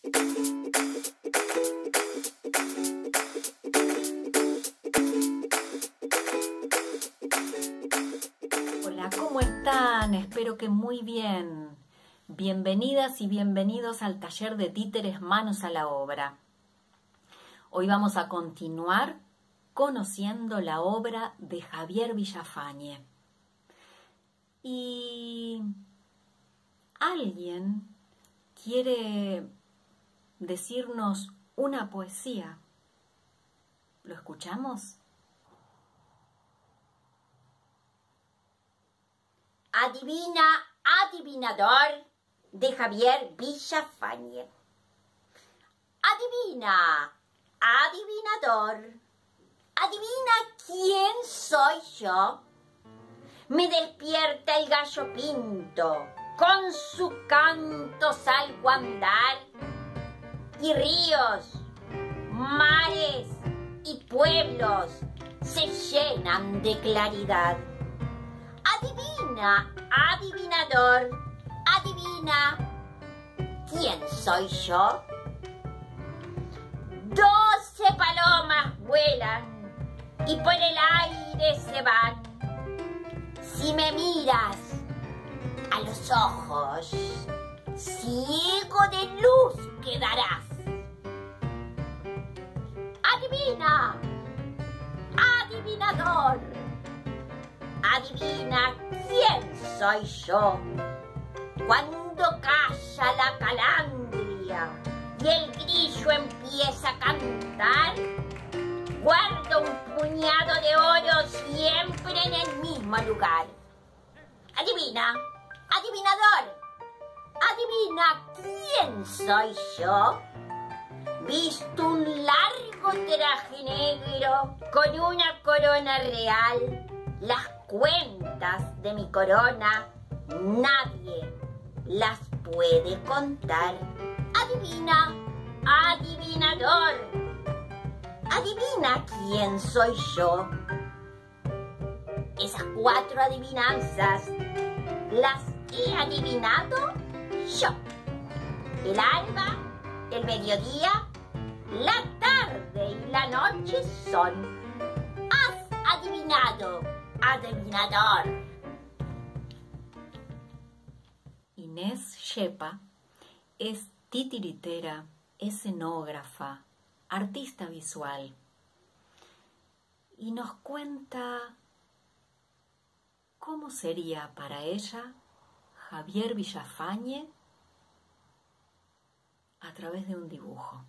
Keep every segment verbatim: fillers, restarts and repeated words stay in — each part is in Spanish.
Hola, ¿cómo están? Espero que muy bien. Bienvenidas y bienvenidos al taller de títeres Manos a la Obra. Hoy vamos a continuar conociendo la obra de Javier Villafañe. Y alguien quiere decirnos una poesía. ¿Lo escuchamos? Adivina, adivinador, de Javier Villafañe. Adivina, adivinador, adivina quién soy yo. Me despierta el gallo pinto, con su canto salgo a andar, y ríos, mares y pueblos se llenan de claridad. Adivina, adivinador, adivina, ¿quién soy yo? Doce palomas vuelan y por el aire se van. Si me miras a los ojos, ciego de luz quedarás. Adivina, adivinador, adivina quién soy yo. Cuando calla la calandria y el grillo empieza a cantar, guardo un puñado de oro siempre en el mismo lugar. Adivina, adivinador, adivina quién soy yo. Visto un largo traje negro con una corona real, las cuentas de mi corona nadie las puede contar. Adivina, adivinador, adivina quién soy yo. Esas cuatro adivinanzas las he adivinado yo. El alba, el mediodía, la tarde y la noche son. ¿Has adivinado, adivinador? Inés Shepa es titiritera, escenógrafa, artista visual y nos cuenta cómo sería para ella Javier Villafañe a través de un dibujo.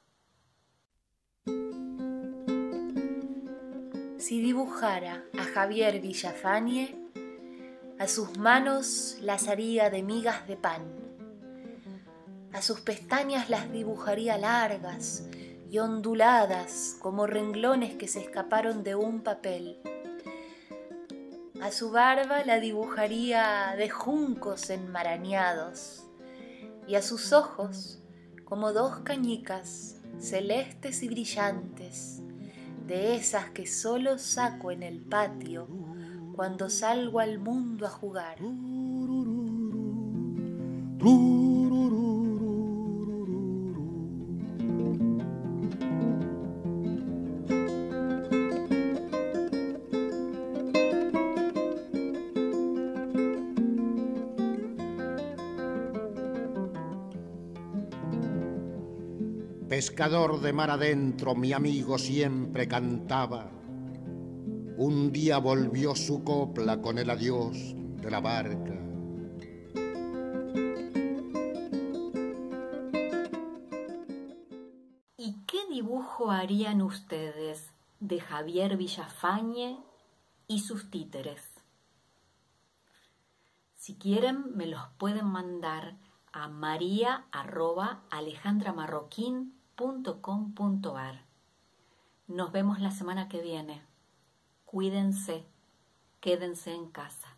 Si dibujara a Javier Villafañe, a sus manos las haría de migas de pan, a sus pestañas las dibujaría largas y onduladas como renglones que se escaparon de un papel, a su barba la dibujaría de juncos enmarañados y a sus ojos como dos cañicas celestes y brillantes, de esas que solo saco en el patio cuando salgo al mundo a jugar. Pescador de mar adentro, mi amigo siempre cantaba. Un día volvió su copla con el adiós de la barca. ¿Y qué dibujo harían ustedes de Javier Villafañe y sus títeres? Si quieren, me los pueden mandar a maria arroba alejandramarroquín punto com punto ar. Nos vemos la semana que viene. Cuídense, quédense en casa.